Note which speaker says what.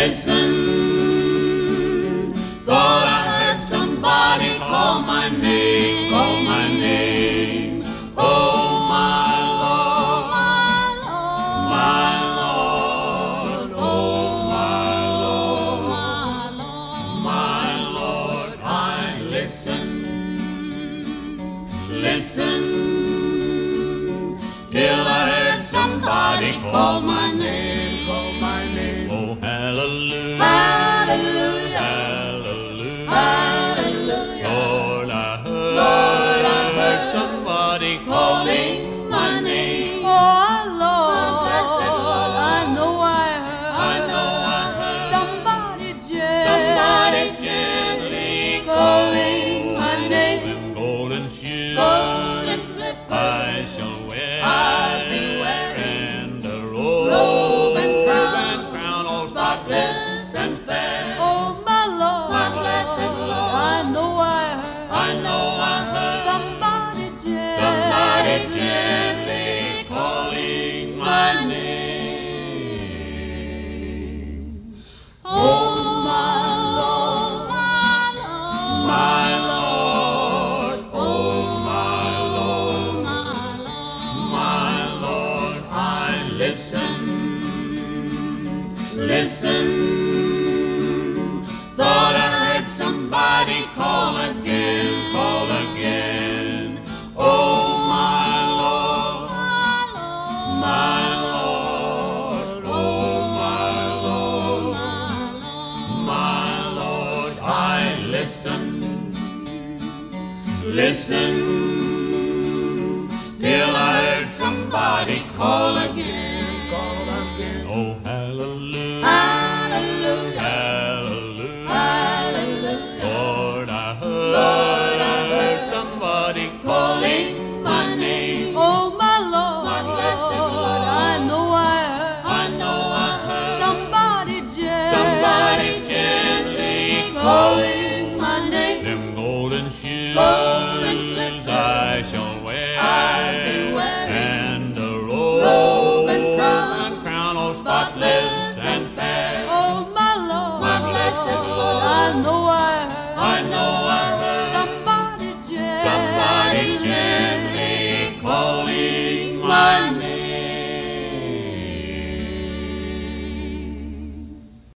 Speaker 1: listen. Thought I heard somebody call my name, call my name. Oh, my Lord, my Lord, oh, my Lord, my Lord. I listen, listen, till I heard somebody call my name, call my name.
Speaker 2: Oh, hallelujah,
Speaker 1: hallelujah,
Speaker 2: hallelujah,
Speaker 1: hallelujah.
Speaker 2: Lord, I heard somebody
Speaker 1: calling my name.
Speaker 3: Oh, Lord,
Speaker 1: blessed Lord,
Speaker 3: I know I heard somebody
Speaker 1: gently
Speaker 3: calling my name.
Speaker 2: golden shoes,
Speaker 1: golden slippers
Speaker 2: I shall wear.
Speaker 1: I'll be wearing,
Speaker 2: and a robe and crown all
Speaker 1: spotless and fair.
Speaker 3: Oh, my Lord,
Speaker 1: my blessed Lord,
Speaker 3: I know I heard somebody
Speaker 1: gently calling my name. Oh, my Lord, my Lord, oh, my Lord, my Lord. I listen, listen. Thought I heard somebody call again, call again. Oh, my Lord, my Lord, oh, my Lord, my Lord. I listen, listen, till I heard somebody call again, call again.
Speaker 2: Oh,